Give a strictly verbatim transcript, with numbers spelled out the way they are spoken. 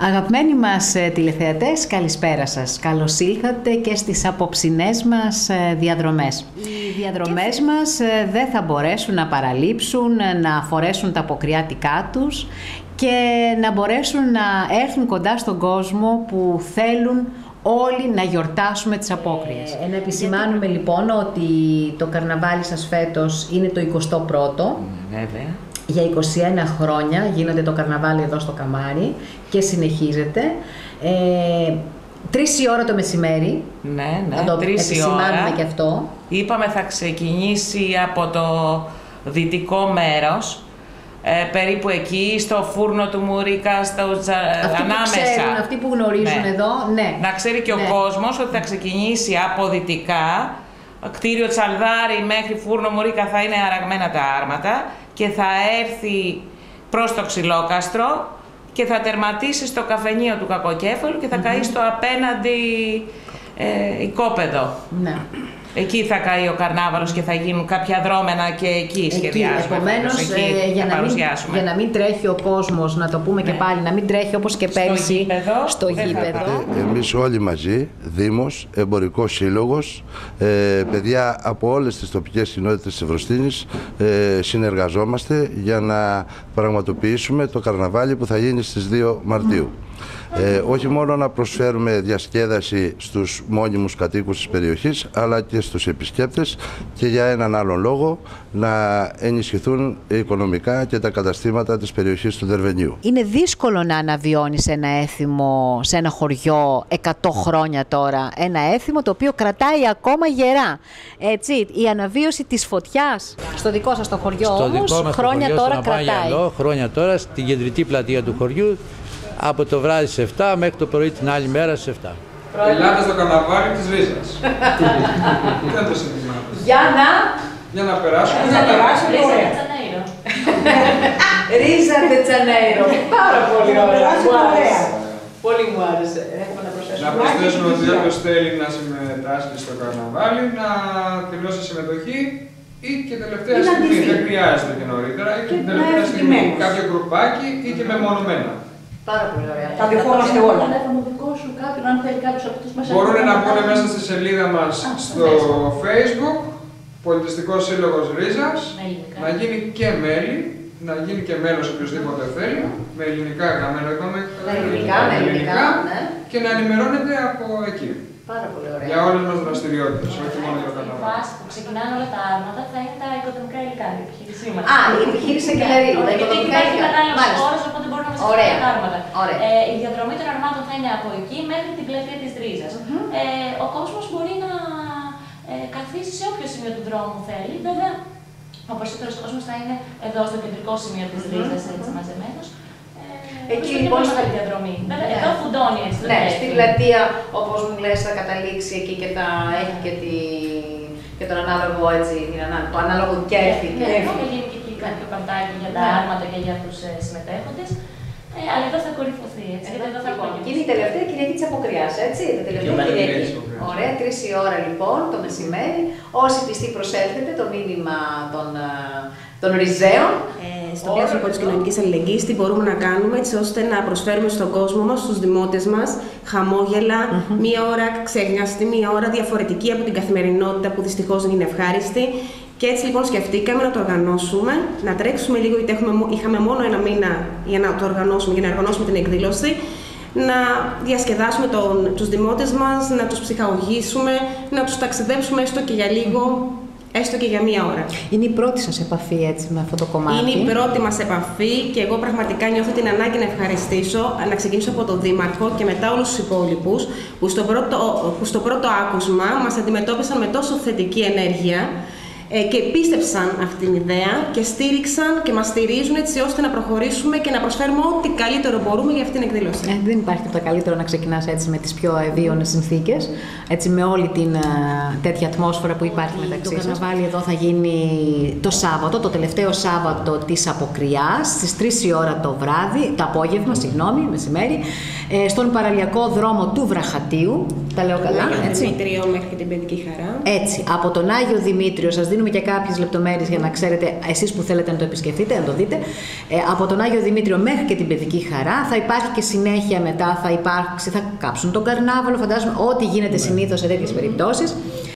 Αγαπημένοι μας τηλεθεατές, καλησπέρα σας. Καλώς ήλθατε και στις απόψινές μας διαδρομές. Οι διαδρομές μας δεν θα μπορέσουν να παραλείψουν, να φορέσουν τα αποκριάτικά τους και να μπορέσουν να έρθουν κοντά στον κόσμο που θέλουν όλοι να γιορτάσουμε τις απόκριες. Ε, να επισημάνουμε Γιατί... λοιπόν ότι το καρναβάλι σας φέτος είναι το εικοστό πρώτο. Βέβαια. Για είκοσι ένα χρόνια γίνεται το καρναβάλι εδώ στο Καμάρι και συνεχίζεται. Ε, τρεις η ώρα το μεσημέρι. Ναι, ναι, να το τρεις η ώρα. Και αυτό. Είπαμε θα ξεκινήσει από το δυτικό μέρος. Ε, περίπου εκεί, στο φούρνο του Μουρίκα, στο τσα... αυτοί ανάμεσα. Που ξέρουν, αυτοί που γνωρίζουν ναι. εδώ, ναι. Να ξέρει και ναι. ο κόσμος ότι θα ξεκινήσει από δυτικά. Κτίριο Τσαλδάρι μέχρι φούρνο Μουρίκα θα είναι αραγμένα τα άρματα και θα έρθει προς το Ξυλόκαστρο και θα τερματίσει στο καφενείο του Κακοκέφαλου και θα mm-hmm. καεί στο απέναντι ε, οικόπεδο. Ναι. Εκεί θα καεί ο καρνάβαλος και θα γίνουν κάποια δρόμενα και εκεί σχεδιάζουμε. Επομένως, ε, για, να μην, για να μην τρέχει ο κόσμος, να το πούμε ναι. και πάλι, να μην τρέχει όπως και πέρσι στο γήπεδο. Στο γήπεδο. Ε, εμείς όλοι μαζί, Δήμος, Εμπορικός Σύλλογος, ε, παιδιά από όλες τις τοπικές κοινότητες της Ευρωστήνης, ε, συνεργαζόμαστε για να πραγματοποιήσουμε το καρναβάλι που θα γίνει στις δύο Μαρτίου. Ε, όχι μόνο να προσφέρουμε διασκέδαση στους μόνιμους κατοίκους της περιοχής, αλλά και στους επισκέπτες και για έναν άλλον λόγο να ενισχυθούν οικονομικά και τα καταστήματα της περιοχής του Δερβενιού. Είναι δύσκολο να αναβιώνεις ένα έθιμο σε ένα χωριό εκατό χρόνια τώρα, ένα έθιμο το οποίο κρατάει ακόμα γερά. Έτσι, η αναβίωση της φωτιάς στο δικό σας το χωριό στο όμως δικό μας χρόνια το χωριό, τώρα κρατάει. Αγιαλό, χρόνια τώρα στην κεντρική πλατεία του χωριού. Από το βράδυ σε εφτά μέχρι το πρωί την άλλη μέρα σε εφτά. Ελάτε στο καρναβάλι της Ρίζας. Δεν το συζητάμε. Για να... Για να περάσουμε. Για να περάσουμε ωραία. Ρίζα de Janeiro. Πάρα πολύ ωραία. Πολύ μου άρεσε. Να προσθέσουμε ότι όποιος θέλει να συμμετάσχει στο καρναβάλι, να τελειώσει συμμετοχή ή και τελευταία στιγμή. Δεν χρειάζεται και νωρίτερα. Ή και την τελευταία στιγμή. Κάποιο γκρουπάκι ή και μεμονωμένα. Πάρα πολύ ωραία. Τα δεχόμαστε όλα. Μπορούν να μπουν μέσα στη σελίδα μας στο Facebook, Πολιτιστικός Σύλλογος Ρίζας, να γίνει και μέλη, να γίνει και μέλος οποιοδήποτε θέλει, με ελληνικά γραμμένο είπαμε, με ελληνικά, με ελληνικά, ναι. Και να ενημερώνεται από εκεί. Πάρα πολύ ωραία. Για όλες μας δραστηριότητες, όχι μόνο για το καρναβάλι. Η βάση που ξεκινάνε όλα τα άρματα θα είναι τα οικοδομικά υλικά, η επιχείρησή μας. Α, η επιχείρηση δηλαδή. Τα οικοδομικά υλικά. Υπάρχει χώρος, οπότε μπορούμε να βασιστούμε τα άρματα. Ε, η διαδρομή των αρμάτων θα είναι από εκεί μέχρι την πλατεία της Ρίζας. Mm-hmm. ε, ο κόσμος μπορεί να ε, καθίσει σε όποιο σημείο του δρόμου θέλει. Βέβαια, ο περισσότερος κόσμος θα είναι εδώ στο κεντρικό σημείο της Ρίζας, έτσι μαζεμένος. Εκεί λοιπόν θα διαδρομή. Βέβαια, εδώ φουντώνει έτσι. Ναι, στην πλατεία, όπως μου λες, θα καταλήξει εκεί και θα έχει και, τη... και τον ανάλογο έτσι, το ανάλογο κέφι. Ναι, θα γίνει και εκεί κάποιο παντάκι για τα άρματα και για τους συμμετέχοντες. Ε, αλλά εδώ θα κορυφωθεί, έτσι. Εδώ, εδώ θα λοιπόν, και είναι η τελευταία Κυριακή της Αποκριάς, έτσι. Η τελευταία Κυριακή. Ωραία, τρεις η ώρα λοιπόν το μεσημέρι. Όσοι πιστοί προσέλθετε, το μήνυμα των, των Ριζέων. Ε, στο πλαίσιο λοιπόν, της κοινωνικής αλληλεγγύης, τι μπορούμε να κάνουμε έτσι ώστε να προσφέρουμε στον κόσμο μας, στους δημότες μας, χαμόγελα, mm-hmm. μία ώρα ξεγνιαστή, μία ώρα διαφορετική από την καθημερινότητα που δυστυχώς δεν είναι ευχάριστη. Και έτσι λοιπόν σκεφτήκαμε να το οργανώσουμε, να τρέξουμε λίγο, γιατί έχουμε, είχαμε μόνο ένα μήνα για να το οργανώσουμε, για να οργανώσουμε την εκδήλωση, να διασκεδάσουμε τον, τους δημότες μας, να τους ψυχαγωγήσουμε, να τους ταξιδέψουμε έστω και για λίγο, έστω και για μία ώρα. Είναι η πρώτη σας επαφή έτσι με αυτό το κομμάτι. Είναι η πρώτη μας επαφή και εγώ πραγματικά νιώθω την ανάγκη να ευχαριστήσω, να ξεκινήσω από τον Δήμαρχο και μετά όλους τους υπόλοιπους που στο πρώτο, που στο πρώτο άκουσμα μας αντιμετώπισαν με τόσο θετική ενέργεια και πίστεψαν αυτή την ιδέα και στήριξαν και μας στηρίζουν έτσι ώστε να προχωρήσουμε και να προσφέρουμε ό,τι καλύτερο μπορούμε για αυτήν την εκδήλωση. Ε, δεν υπάρχει τίποτα καλύτερο να ξεκινάς έτσι με τις πιο ευίωνες συνθήκες, έτσι με όλη την uh, τέτοια ατμόσφαιρα που υπάρχει μεταξύ σας. Το καρναβάλι εδώ θα γίνει το Σάββατο, το τελευταίο Σάββατο της Αποκριάς, στις τρεις η ώρα το βράδυ, το απόγευμα, συγγνώμη, μεσημέρι, ε, στον παραλιακό δρόμο του Βραχατίου. Τα λέω καλά, έτσι. Δημήτριο μέχρι την Παιδική Χαρά. Έτσι, από τον Άγιο Δημήτριο σας δίνω δίνουμε και κάποιες λεπτομέρειες για να ξέρετε εσείς που θέλετε να το επισκεφτείτε, να το δείτε. Ε, από τον Άγιο Δημήτριο μέχρι και την Παιδική Χαρά. Θα υπάρχει και συνέχεια μετά, θα υπάρξει, θα κάψουν τον καρνάβαλο, φαντάζομαι ό,τι γίνεται συνήθως σε τέτοιες περιπτώσεις.